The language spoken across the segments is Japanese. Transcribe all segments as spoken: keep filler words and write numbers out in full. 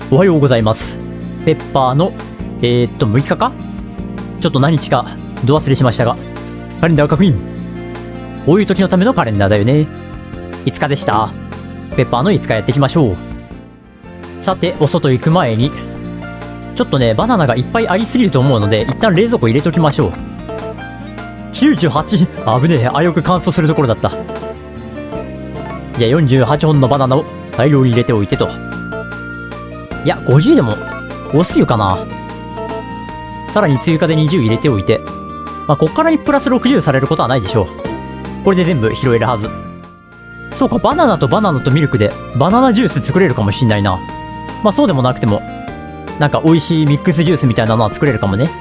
おはようございます。ペッパーの、えー、っと、むいかかちょっと何日か、ど忘れしましたが、カレンダー確認。こういう時のためのカレンダーだよね。いつかでした。ペッパーのいつかやっていきましょう。さて、お外行く前に、ちょっとね、バナナがいっぱいありすぎると思うので、一旦冷蔵庫入れときましょう。きゅうじゅうはち、危ねえ、あよく乾燥するところだった。じゃあよんじゅうはちほんのバナナを大量に入れておいてと。いや、ごじゅうでも多すぎるかな。さらに追加でにじゅう入れておいて。まあ、こっからにプラスろくじゅうされることはないでしょう。これで全部拾えるはず。そうか、バナナとバナナとミルクでバナナジュース作れるかもしんないな。まあそうでもなくても、なんか美味しいミックスジュースみたいなのは作れるかもね。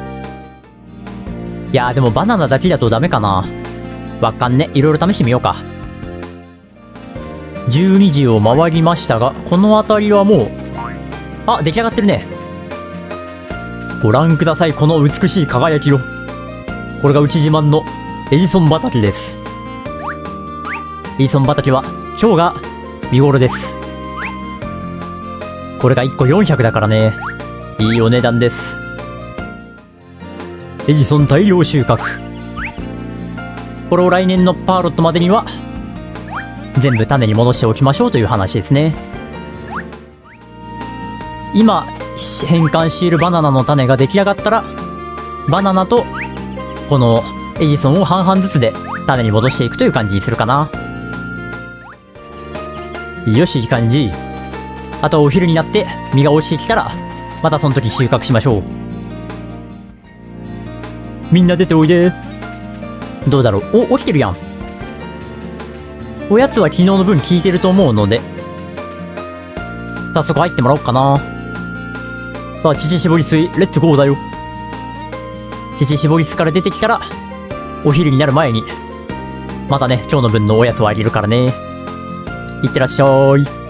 いやーでもバナナだけだとダメかな。わかんね。いろいろ試してみようか。じゅうにじを回りましたが、この辺りはもう、あ、出来上がってるね。ご覧ください、この美しい輝きを。これがうち自慢のエジソン畑です。エジソン畑は今日が見頃です。これがいっこよんひゃくだからね。いいお値段です。エジソン大量収穫。これを来年のパーロットまでには全部種に戻しておきましょうという話ですね。今変換しているバナナの種が出来上がったら、バナナとこのエジソンを半々ずつで種に戻していくという感じにするかな。よし、いい感じ。あとはお昼になって実が落ちてきたら、またその時収穫しましょう。みんな出ておいで。どうだろう。お、起きてるやん。おやつは昨日の分効いてると思うので、早速入ってもらおうかな。さあ、乳搾り水、レッツゴーだよ。乳搾り水から出てきたら、お昼になる前に、またね、今日の分のおやつはあげるからね。いってらっしゃい。さ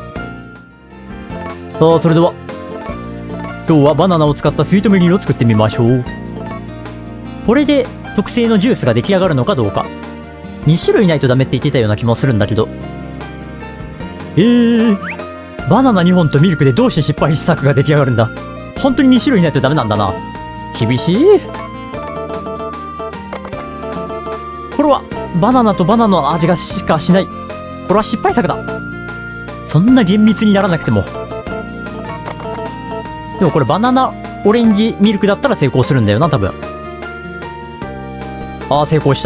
あ、それでは、今日はバナナを使ったスイートメニューを作ってみましょう。これで特製のジュースが出来上がるのかどうか。に種類ないとダメって言ってたような気もするんだけど。えー、バナナにほんとミルクでどうして失敗試作が出来上がるんだ。本当にに種類ないとダメなんだな。厳しい。これはバナナとバナナの味がしかしない。これは失敗作だ。そんな厳密にならなくても。でもこれバナナオレンジミルクだったら成功するんだよな、多分。ああ、成功した。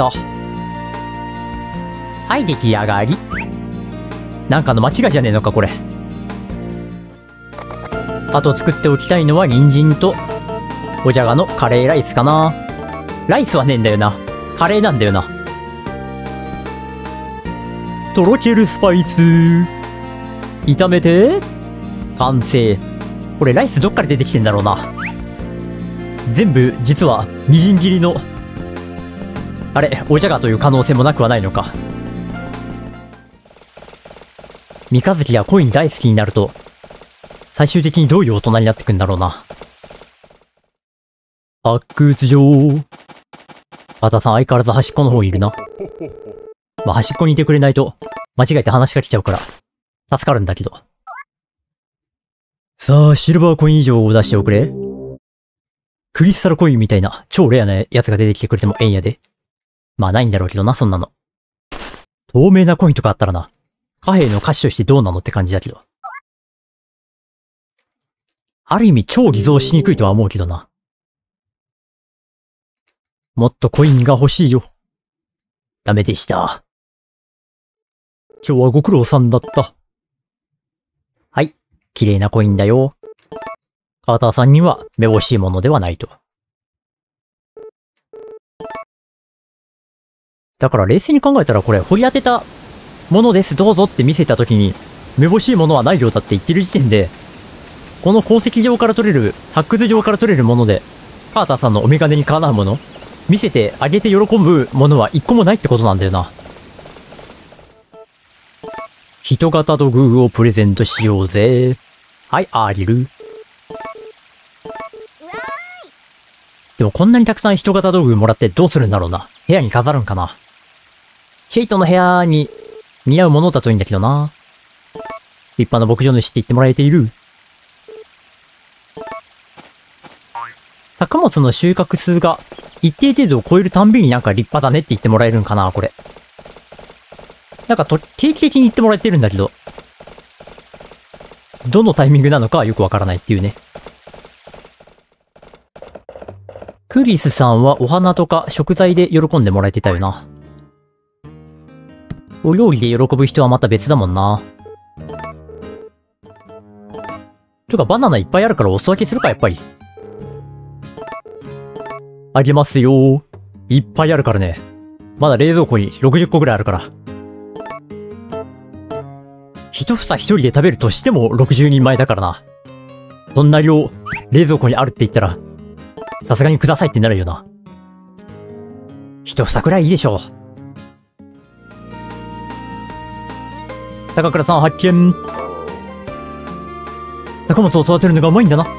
はい、出来上がり。なんかの間違いじゃねえのか、これ。あと作っておきたいのは人参と、おじゃがのカレーライスかな。ライスはねえんだよな。カレーなんだよな。とろけるスパイス。炒めて、完成。これライスどっから出てきてんだろうな。全部、実は、みじん切りの、あれ、おじゃがという可能性もなくはないのか。三日月がコイン大好きになると、最終的にどういう大人になってくんだろうな。発掘場。あたさん相変わらず端っこの方にいるな。まあ、端っこにいてくれないと、間違えて話が来ちゃうから、助かるんだけど。さあ、シルバーコイン以上を出しておくれ。クリスタルコインみたいな超レアなやつが出てきてくれてもええんやで。まあないんだろうけどな、そんなの。透明なコインとかあったらな、貨幣の価値としてどうなのって感じだけど。ある意味超偽造しにくいとは思うけどな。もっとコインが欲しいよ。ダメでした。今日はご苦労さんだった。はい。綺麗なコインだよ。カーターさんにはめぼしいものではないと。だから冷静に考えたらこれ掘り当てたものですどうぞって見せた時にめぼしいものはないようだって言ってる時点で、この鉱石場から取れる、発掘場から取れるものでカーターさんのお眼鏡にかなうもの、見せてあげて喜ぶものは一個もないってことなんだよな。人型土偶をプレゼントしようぜ。はい、アーリル。でもこんなにたくさん人型道具もらってどうするんだろうな。部屋に飾るんかな。ケイトの部屋に似合うものだといいんだけどな。立派な牧場主って言ってもらえている。 作物の収穫数が一定程度を超えるたんびになんか立派だねって言ってもらえるんかな、これ。なんかと、定期的に言ってもらえてるんだけど、どのタイミングなのかはよくわからないっていうね。クリスさんはお花とか食材で喜んでもらえてたよな。お料理で喜ぶ人はまた別だもんな。とかバナナいっぱいあるからお裾分けするか、やっぱり。あげますよー。いっぱいあるからね。まだ冷蔵庫にろくじゅっこぐらいあるから。一房一人で食べるとしてもろくじゅうにんまえだからな。そんな量、冷蔵庫にあるって言ったら、さすがにくださいってなるよな。一房くらいいいでしょう。高倉さん発見。作物を育てるのがうまいんだな。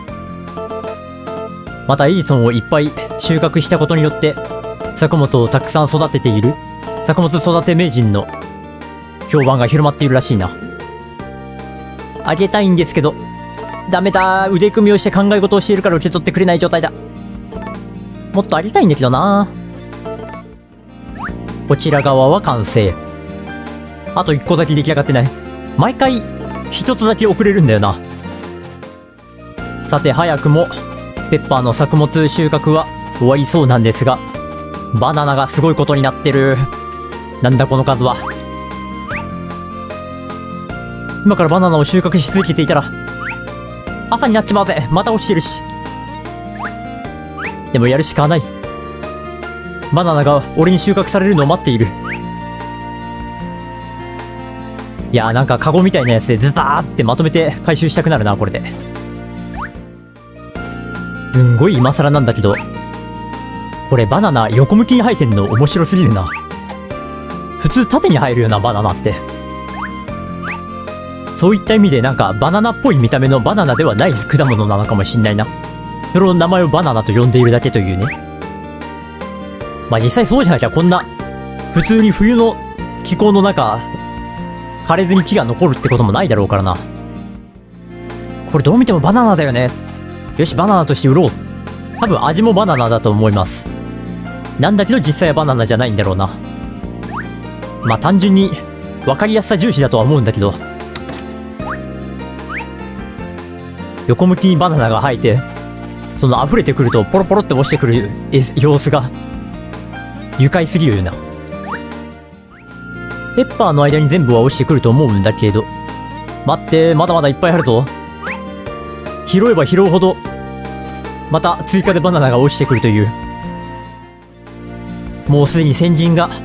またエジソンをいっぱい収穫したことによって、作物をたくさん育てている、作物育て名人の評判が広まっているらしいな。あげたいんですけど、ダメだ。腕組みをして考え事をしているから受け取ってくれない状態だ。もっとあげたいんだけどな。こちら側は完成。あといっこだけ出来上がってない。毎回ひとつだけ遅れるんだよな。さて早くもペッパーの作物収穫は終わりそうなんですが、バナナがすごいことになってる。なんだこの数は。今からバナナを収穫し続けていたら朝になっちまうぜ。また落ちてるし。でもやるしかない。バナナが俺に収穫されるのを待っている。いやー、なんかカゴみたいなやつでズターってまとめて回収したくなるな、これで。すんごい今更なんだけど、これバナナ横向きに生えてんの面白すぎるな。普通縦に生えるよな、バナナって。そういった意味でなんかバナナっぽい見た目のバナナではない果物なのかもしんないな。その名前をバナナと呼んでいるだけというね。まあ実際そうじゃなきゃこんな普通に冬の気候の中枯れずに木が残るってこともないだろうからな。これどう見てもバナナだよね。よし、バナナとして売ろう。多分味もバナナだと思います。なんだけど実際はバナナじゃないんだろうな。まあ単純に分かりやすさ重視だとは思うんだけど、横向きにバナナが生えて、その溢れてくるとポロポロって落ちてくる様子が愉快すぎるよな。ペッパーの間に全部は落ちてくると思うんだけど、待って、まだまだいっぱいあるぞ。拾えば拾うほどまた追加でバナナが落ちてくるという。もうすでに先人が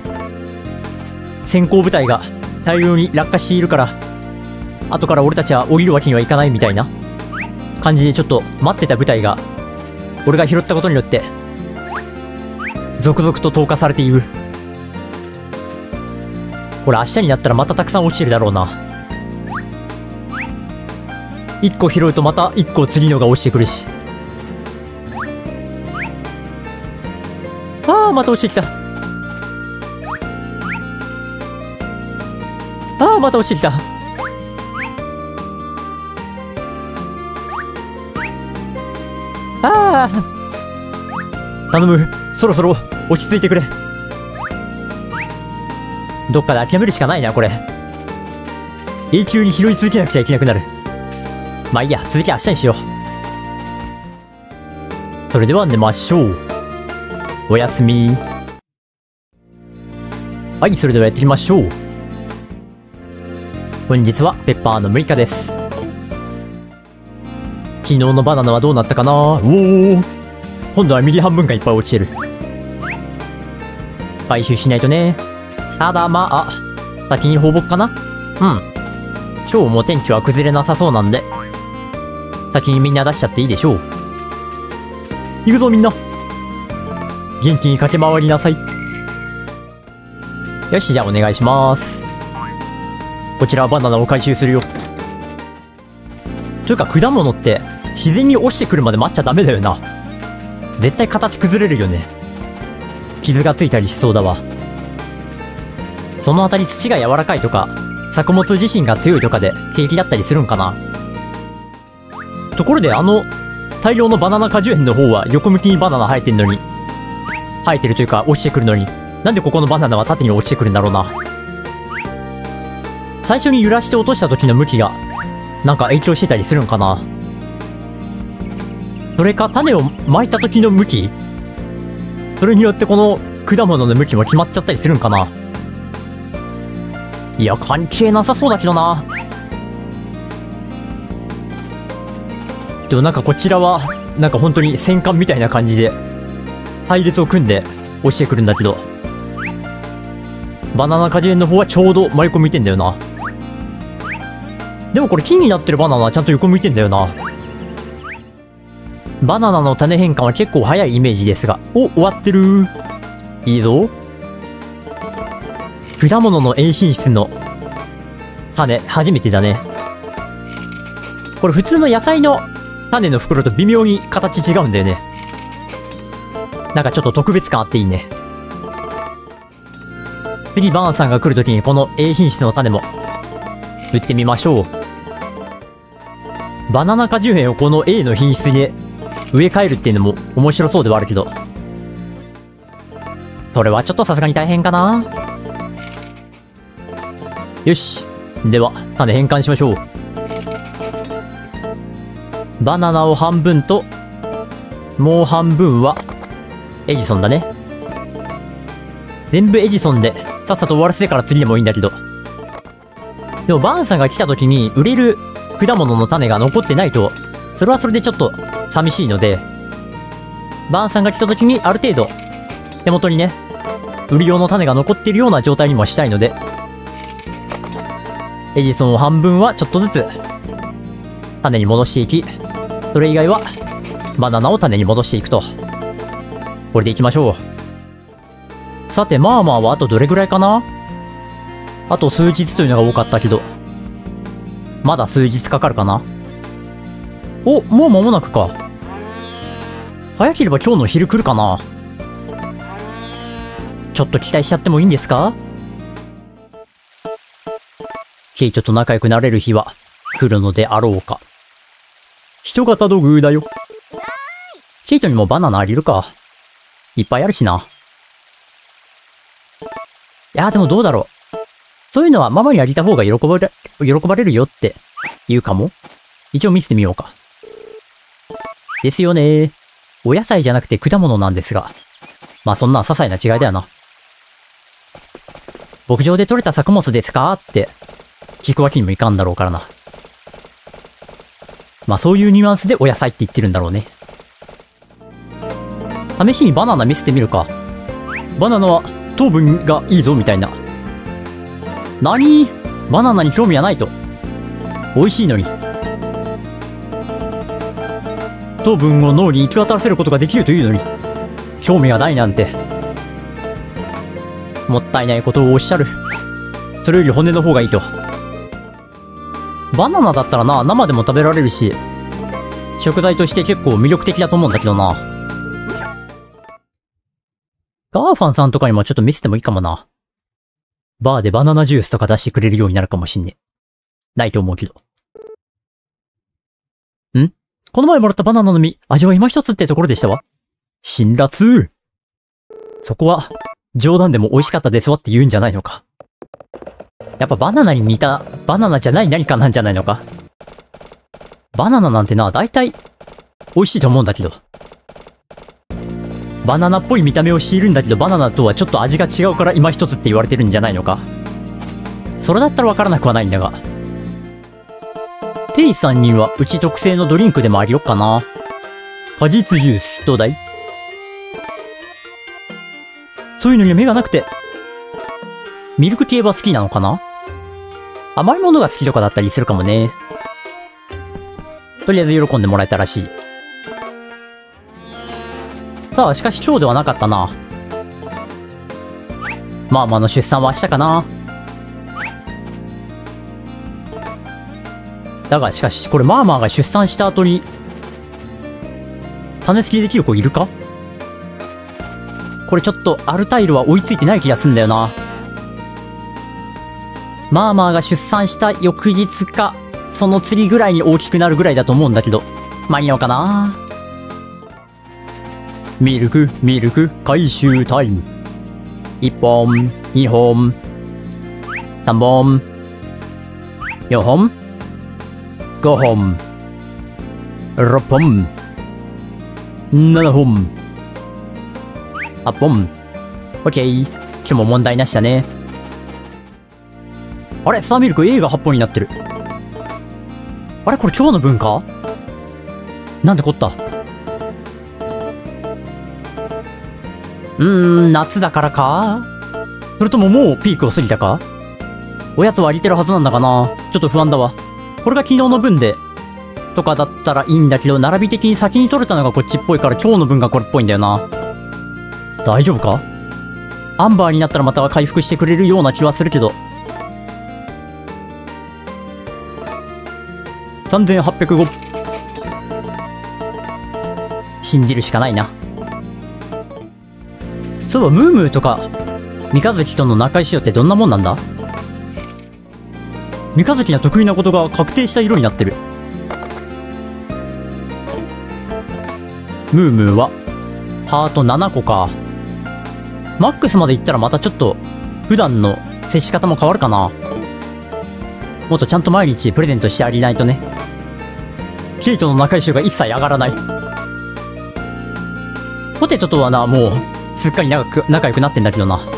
先行部隊が大量に落下しているから、後から俺たちは降りるわけにはいかないみたいな感じで、ちょっと待ってた部隊が俺が拾ったことによって続々と投下されている。これ明日になったらまたたくさん落ちてるだろうな。いっこ拾うとまたいっこ次のが落ちてくるし。ああ、また落ちてきた。ああ、また落ちてきた。ああ、頼む、そろそろ落ち着いてくれ。どっかで諦めるしかないな、これ。永久に拾い続けなくちゃいけなくなる。まあいいや、続きは明日にしよう。それでは寝ましょう。おやすみ。はい、それではやってみましょう。本日はペッパーのむいかです。昨日のバナナはどうなったかな。おお、今度は右半分がいっぱい落ちてる。回収しないとね。ただまあ、先に放牧かな。うん。今日も天気は崩れなさそうなんで、先にみんな出しちゃっていいでしょう。行くぞみんな。元気に駆け回りなさい。よし、じゃあお願いします。こちらはバナナを回収するよ。というか果物って自然に落ちてくるまで待っちゃダメだよな。絶対形崩れるよね。傷がついたりしそうだわ。そのあたり土が柔らかいとか作物自身が強いとかで平気だったりするんかな。ところであの大量のバナナ果樹園の方は横向きにバナナ生えてんのに、生えてるというか落ちてくるのに、なんでここのバナナは縦に落ちてくるんだろうな。最初に揺らして落とした時の向きが、なんか影響してたりするんかな。それか種をまいた時の向き、それによってこの果物の向きも決まっちゃったりするんかな。いや、関係なさそうだけどな。でもなんかこちらは、なんか本当に戦艦みたいな感じで、隊列を組んで落ちてくるんだけど、バナナ果樹園の方はちょうど真横向いてんだよな。でもこれ木になってるバナナはちゃんと横向いてんだよな。バナナの種変換は結構早いイメージですが。お、終わってる。いいぞ。果物の A 品質の種、初めてだね。これ普通の野菜の種の袋と微妙に形違うんだよね。なんかちょっと特別感あっていいね。次バーンさんが来るときにこの A 品質の種も売ってみましょう。バナナ果樹園をこの A の品質で植え替えるっていうのも面白そうではあるけど、それはちょっとさすがに大変かな。よし。では、種変換しましょう。バナナを半分と、もう半分は、エジソンだね。全部エジソンで、さっさと終わらせてから次でもいいんだけど。でも、バーンさんが来た時に、売れる果物の種が残ってないと、それはそれでちょっと、寂しいので、バーンさんが来た時に、ある程度、手元にね、売る用の種が残っているような状態にもしたいので、エジソンを半分はちょっとずつ、種に戻していき、それ以外は、バナナを種に戻していくと。これでいきましょう。さて、まあまあはあとどれぐらいかな？あと数日というのが多かったけど、まだ数日かかるかな？お、もう間もなくか。早ければ今日の昼来るかな？ちょっと期待しちゃってもいいんですか？ケイトと仲良くなれる日は来るのであろうか。人型土偶だよ。ケイトにもバナナあげるか。いっぱいあるしな。いやーでもどうだろう。そういうのはママにあげた方が喜ばれ、喜ばれるよって言うかも。一応見せてみようか。ですよねー。お野菜じゃなくて果物なんですが。まあそんな些細な違いだよな。牧場で採れた作物ですかって聞くわけにもいかんだろうからな。まあそういうニュアンスでお野菜って言ってるんだろうね。試しにバナナ見せてみるか。バナナは糖分がいいぞみたいな。なに？バナナに興味はないと。美味しいのに。糖分を脳に行き渡らせることができるというのに、興味がないなんて。もったいないことをおっしゃる。それより骨の方がいいと。バナナだったらな、生でも食べられるし、食材として結構魅力的だと思うんだけどな。ガーファンさんとかにもちょっと見せてもいいかもな。バーでバナナジュースとか出してくれるようになるかもしんね。ないと思うけど。ん？この前もらったバナナの実、味は今一つってところでしたわ。辛辣。そこは、冗談でも美味しかったですわって言うんじゃないのか。やっぱバナナに似た、バナナじゃない何かなんじゃないのか。バナナなんてな、大体、美味しいと思うんだけど。バナナっぽい見た目をしているんだけど、バナナとはちょっと味が違うから今一つって言われてるんじゃないのか。それだったらわからなくはないんだが。テイさんにはうち特製のドリンクでもありよっかな。果実ジュース、どうだい？そういうのには目がなくて。ミルク系は好きなのかな？甘いものが好きとかだったりするかもね。とりあえず喜んでもらえたらしい。さあ、しかし今日ではなかったな。マーマの出産は明日かな。だがしかし、これマーマーが出産した後に、種付きできる子いるか？これちょっとアルタイルは追いついてない気がすんだよな。マーマーが出産した翌日か、その次ぐらいに大きくなるぐらいだと思うんだけど、間に合うかな。 ミルク、ミルク、回収タイム。いっぽん、にほん、さんぼん、よんほん、ごほん、ろっぽん、ななほん、はっぽん。オッケー。今日も問題なしだね。あれスターミルク A がはっぽんになってる。あれこれ今日の分か？なんでこった？うーん、夏だからか？それとももうピークを過ぎたか？親と割りてるはずなんだかな？ちょっと不安だわ。これが昨日の分で、とかだったらいいんだけど、並び的に先に取れたのがこっちっぽいから今日の分がこれっぽいんだよな。大丈夫か？アンバーになったらまた回復してくれるような気はするけど。さんぜんはっぴゃくご。信じるしかないな。そういえば、ムームーとか、三日月との仲良しよってどんなもんなんだ？三日月が得意なことが確定した色になってる。ムームーは、ハートななこか。マックスまでいったらまたちょっと、普段の接し方も変わるかな。もっとちゃんと毎日プレゼントしてあげないとね。ケイトの仲良しが一切上がらない。ポテトとはな、もう、すっかり仲く仲良くなってんだけどな。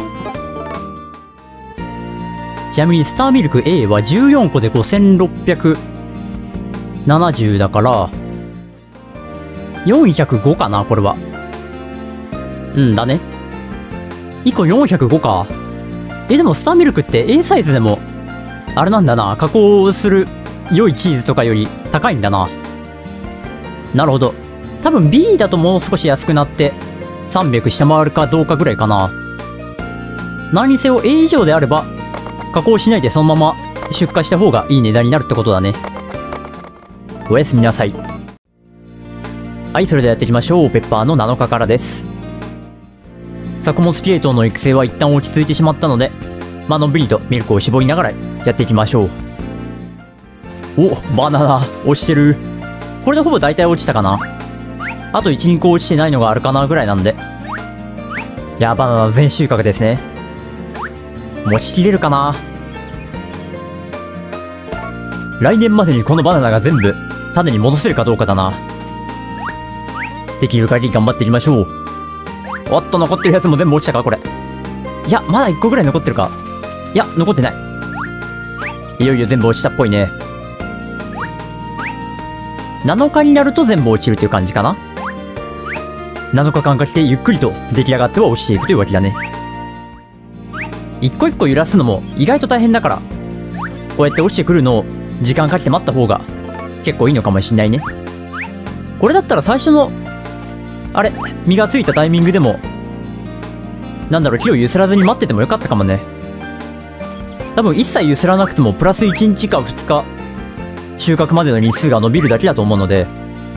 ちなみにスターミルク A はじゅうよんこでごせんろっぴゃくななじゅうだから、よんひゃくごかな、これは。うんだね。いっこよんひゃくごか。え、でもスターミルクって A サイズでも、あれなんだな、加工する良いチーズとかより高いんだな。なるほど。多分 B だともう少し安くなって、さんびゃく下回るかどうかぐらいかな。何にせよ A 以上であれば、加工しないでそのまま出荷した方がいい値段になるってことだね。おやすみなさい。はい、それではやっていきましょう。ペッパーのなのかからです。作物系統の育成は一旦落ち着いてしまったので、まあのんびりとミルクを絞りながらやっていきましょう。お、バナナ、落ちてる。これでほぼ大体落ちたかな。あといち、にこ落ちてないのがあるかなぐらいなんで。いや、バナナ全収穫ですね。持ちきれるかな。来年までにこのバナナが全部種に戻せるかどうかだな。できる限り頑張っていきましょう。おっと、残ってるやつも全部落ちたかこれ。いや、まだいっこぐらい残ってるか。いや、残ってない。いよいよ全部落ちたっぽいね。なのかになると全部落ちるという感じかな。なのかかんかけてゆっくりと出来上がっては落ちていくというわけだね。一個一個揺らすのも意外と大変だから、こうやって落ちてくるのを時間かけて待った方が結構いいのかもしんないね。これだったら最初の、あれ、実がついたタイミングでも、なんだろう、木を揺すらずに待っててもよかったかもね。多分一切揺すらなくてもプラスいちにちかふつか収穫までの日数が伸びるだけだと思うので、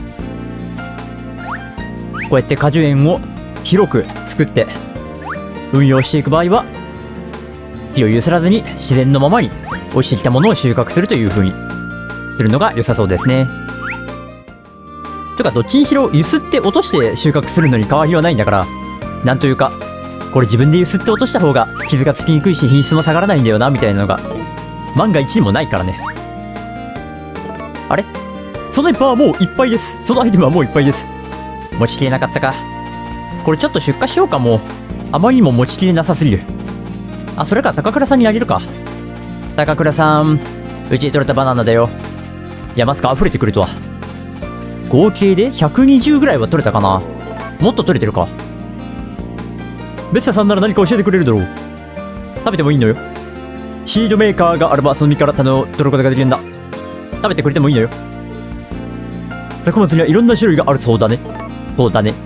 こうやって果樹園を広く作って運用していく場合は、木を揺すらずに自然のままに落ちてきたものを収穫するという風にするのが良さそうですね。とかどっちにしろ揺すって落として収穫するのに変わりはないんだから、なんというかこれ自分で揺すって落とした方が傷がつきにくいし品質も下がらないんだよなみたいなのが万が一にもないからね。あれ、その一パはもういっぱいです。そのアイテムはもういっぱいです。持ちきれなかったか。これちょっと出荷しようか。もうあまりにも持ちきれなさすぎる。あ、それか高倉さんにあげるか。高倉さん、うちで取れたバナナだよ。いや、まさか溢れてくるとは。合計でひゃくにじゅうぐらいは取れたかな。もっと取れてるか。ベッサさんなら何か教えてくれるだろう。食べてもいいのよ。シードメーカーがあればその実から種を取ることができるんだ。食べてくれてもいいのよ。作物にはいろんな種類があるそうだね。そうだね。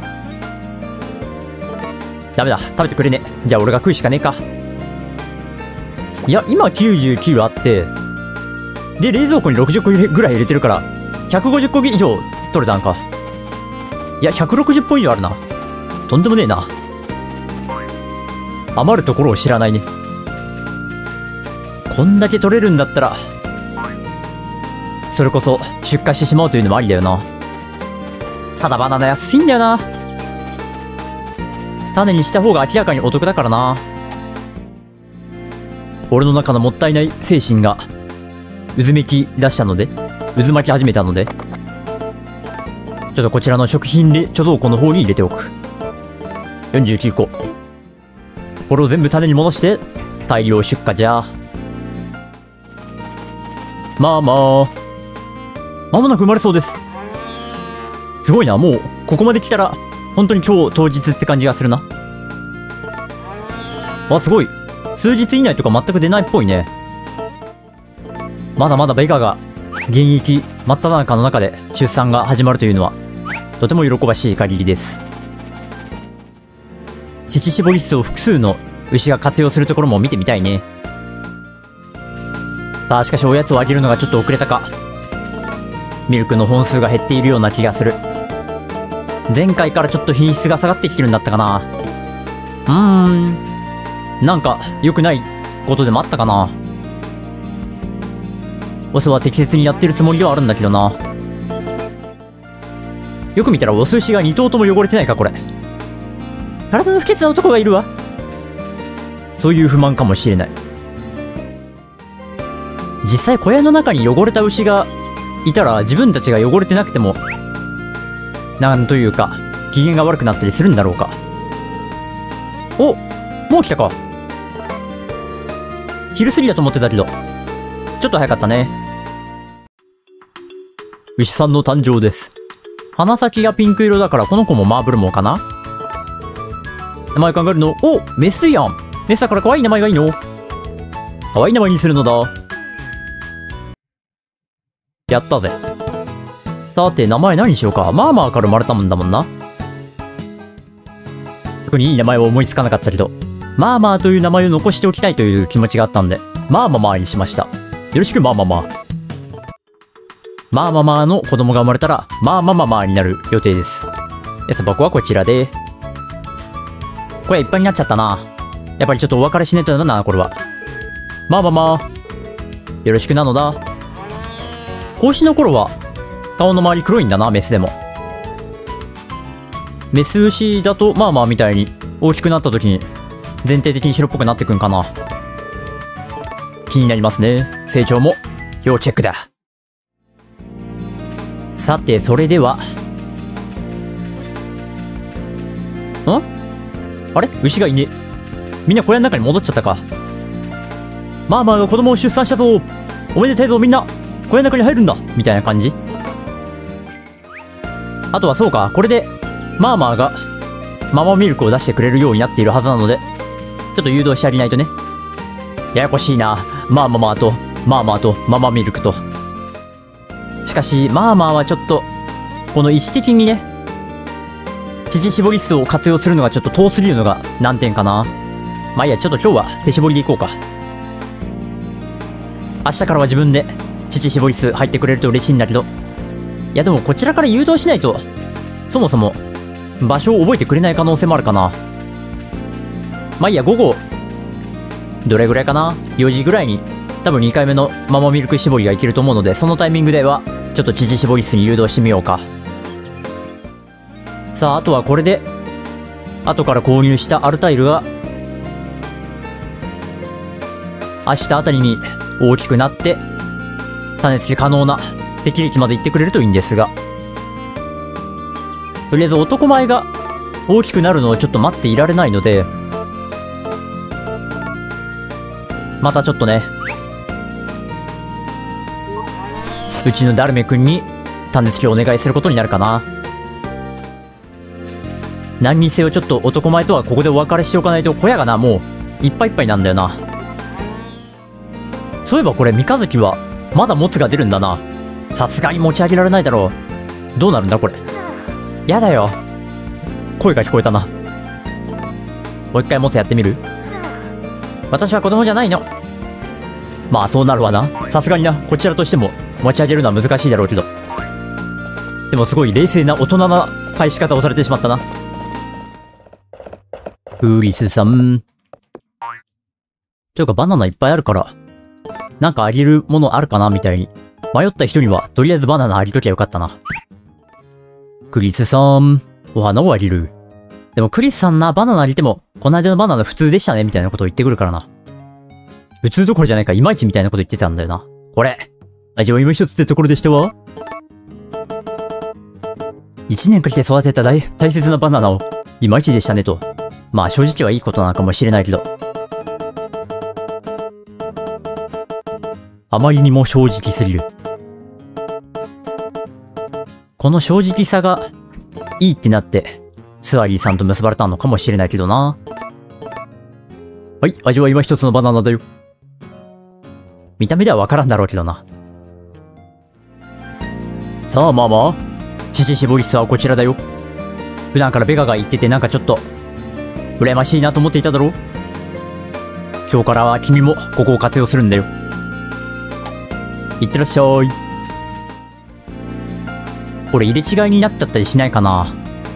ダメだ、食べてくれね。じゃあ俺が食うしかねえか。いや、今きゅうじゅうきゅうあって、で、冷蔵庫にろくじゅっこぐらい入れてるから、ひゃくごじゅっこ以上取れたんか。いや、ひゃくろくじゅっぽん以上あるな。とんでもねえな。余るところを知らないね。こんだけ取れるんだったら、それこそ出荷してしまうというのもありだよな。ただバナナ安いんだよな。 種にした方が明らかにお得だからな。俺の中のもったいない精神が渦めき出したので、渦巻き始めたので、ちょっとこちらの食品で貯蔵庫の方に入れておく。よんじゅうきゅうこ。これを全部種に戻して大量出荷じゃ。まあまあまもなく生まれそうです。すごいな。もうここまで来たら本当に今日当日って感じがするな。わ、すごい。数日以内とか全く出ないっぽいね。まだまだベガが現役真っ只中の中で出産が始まるというのはとても喜ばしい限りです。乳搾り室を複数の牛が活用するところも見てみたいね。さあ、しかしおやつをあげるのがちょっと遅れたか。ミルクの本数が減っているような気がする。前回からちょっと品質が下がってきてるんだったかな。うーん。なんか良くないことでもあったかな。オスは適切にやってるつもりではあるんだけどな。よく見たらオス牛がに頭とも汚れてないかこれ。体の不潔な男がいるわ。そういう不満かもしれない。実際小屋の中に汚れた牛がいたら自分たちが汚れてなくてもなんというか機嫌が悪くなったりするんだろうか。お、もう来たか。昼過ぎだと思ってたけどちょっと早かったね。牛さんの誕生です。鼻先がピンク色だからこの子もマーブルモーかな。名前考えるの。お、メスやん。メスだから可愛い名前がいいの。可愛い名前にするのだ。やったぜ。さて名前何にしようか。マーマーから生まれたもんだもんな。特にいい名前は思いつかなかったけど、マーマーという名前を残しておきたいという気持ちがあったんで、マーママーにしました。よろしくマーママー。マーママーの子供が生まれたら、マーマママーになる予定です。餌箱はこちらで。これいっぱいになっちゃったな。やっぱりちょっとお別れしないとだな、これは。マーママー。よろしくなのだ。子牛の頃は、顔の周り黒いんだな、メスでも。メス牛だと、まあまあみたいに大きくなった時に、全体的に白っぽくなってくんかな。気になりますね。成長も要チェックだ。さて、それでは。ん？あれ？牛がいねえ。みんな小屋の中に戻っちゃったか。マーマーが子供を出産したぞ。おめでたいぞみんな。小屋の中に入るんだみたいな感じ。あとはそうか、これで、マーマーが、ママミルクを出してくれるようになっているはずなので、ちょっと誘導してあげないとね。ややこしいな。マーママーと、マーマーと、ママミルクと。しかし、マーマーはちょっと、この位置的にね、乳搾り室を活用するのがちょっと遠すぎるのが難点かな。まあいいや、ちょっと今日は手搾りでいこうか。明日からは自分で乳搾り室入ってくれると嬉しいんだけど。いやでもこちらから誘導しないと、そもそも場所を覚えてくれない可能性もあるかな。まあいいや、午後、どれぐらいかな ?よじぐらいに、多分にかいめのママミルク搾りがいけると思うので、そのタイミングでは、ちょっと乳搾り室に誘導してみようか。さあ、あとはこれで、後から購入したアルタイルが、明日あたりに大きくなって、種付け可能な適齢期まで行ってくれるといいんですが、とりあえず男前が大きくなるのをちょっと待っていられないので、またちょっとね、うちのダルメ君に種付けをお願いすることになるかな。何にせよちょっと男前とはここでお別れしておかないと小屋がな、もういっぱいいっぱいなんだよな。そういえばこれ三日月はまだモツが出るんだな。さすがに持ち上げられないだろう。どうなるんだこれ。やだよ。声が聞こえたな。もう一回モツやってみる？私は子供じゃないの。まあそうなるわな。さすがにな、こちらとしても持ち上げるのは難しいだろうけど。でもすごい冷静な大人な返し方をされてしまったな。ウリスさん。というかバナナいっぱいあるから、なんかあげるものあるかなみたいに。迷った人にはとりあえずバナナあげときゃよかったな。クリスさん、お花をあげる。 でもクリスさんな、バナナあげても、この間のバナナ普通でしたね、みたいなことを言ってくるからな。普通どころじゃないか、いまいちみたいなこと言ってたんだよな。これ。味は今一つってところでしたわ。一年かけて育てた大、大切なバナナを、いまいちでしたねと。まあ正直はいいことなのかもしれないけど。あまりにも正直すぎる。この正直さが、いいってなって、スワリーさんと結ばれたのかもしれないけどな。はい、味は今一つのバナナだよ。見た目ではわからんだろうけどな。さあママ、乳搾り室はこちらだよ。普段からベガが言っててなんかちょっと、羨ましいなと思っていただろう。今日からは君もここを活用するんだよ。いってらっしゃい。これ入れ違いになっちゃったりしないかな。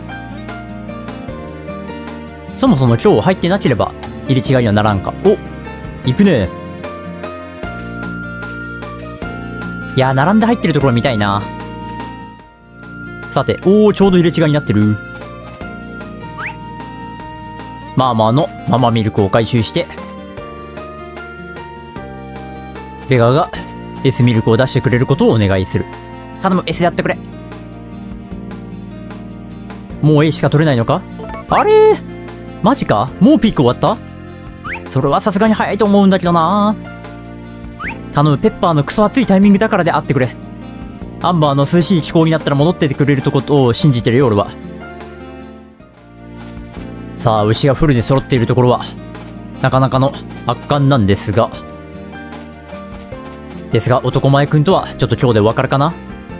そもそも今日入ってなければ入れ違いにはならんか。お、行くね。いやー、並んで入ってるところ見たいな。さて、おー、ちょうど入れ違いになってる。マーマーのママミルクを回収して、ベガが S ミルクを出してくれることをお願いする。頼む、S やってくれ。もう A しか取れないのか？あれー、マジか？もうピーク終わった？それはさすがに早いと思うんだけどな。頼む、ペッパーのクソ暑いタイミングだからであってくれ。アンバーの涼しい気候になったら戻っててくれるとことを信じてるよ、俺は。さあ、牛がフルで揃っているところは、なかなかの圧巻なんですが。ですが、男前くんとはちょっと今日でお別れかな。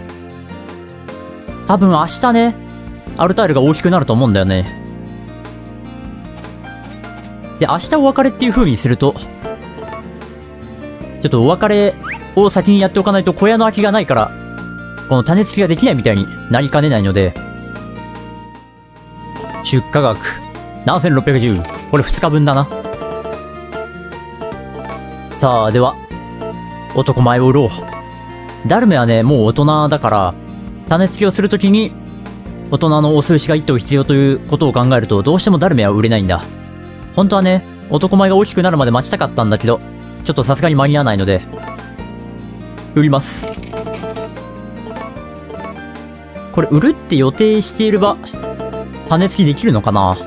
多分明日ね、アルタイルが大きくなると思うんだよね。で、明日お別れっていう風にすると、ちょっとお別れを先にやっておかないと小屋の空きがないから、この種付きができないみたいになりかねないので、出荷額ななせんろっぴゃくじゅう。これふつかぶんだな。さあ、では、男前を売ろう。ダルメはね、もう大人だから、種付きをするときに、大人のオス牛がいっ頭必要ということを考えると、どうしてもダルメは売れないんだ。本当はね、男前が大きくなるまで待ちたかったんだけど、ちょっとさすがに間に合わないので、売ります。これ、売るって予定していれば、種付きできるのかな？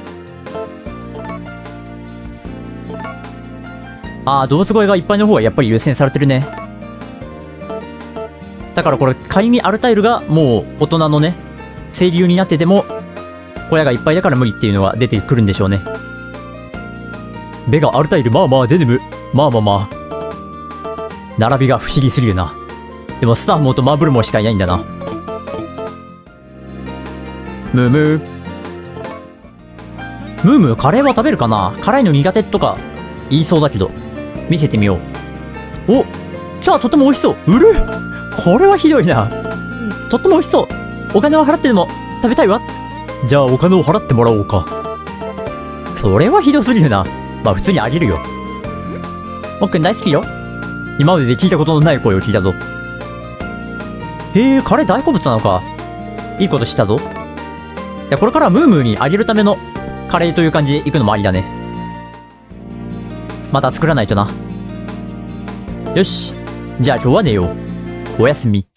ああ、動物声がいっぱいの方がやっぱり優先されてるね。だからこれ、仮にアルタイルがもう大人のね、清流になってても、小屋がいっぱいだから無理っていうのが出てくるんでしょうね。ベガ、アルタイル、まあまあ、デネム、まあまあまあ。並びが不思議すぎるな。でもスターモーとマーブルモーしかいないんだな。ムームー。ムームー、カレーは食べるかな？辛いの苦手とか言いそうだけど。見せてみよう。お、今日はとても美味しそう。売る？これはひどいな。とっても美味しそう。お金を払ってでも食べたいわ。じゃあお金を払ってもらおうか。それはひどすぎるな。まあ普通にあげるよ。もっくん大好きよ。今までで聞いたことのない声を聞いたぞ。へえ、カレー大好物なのか。いいことしたぞ。じゃあこれからはムームーにあげるためのカレーという感じで行くのもありだね。また作らないとな。よし。じゃあ今日は寝よう。おやすみ。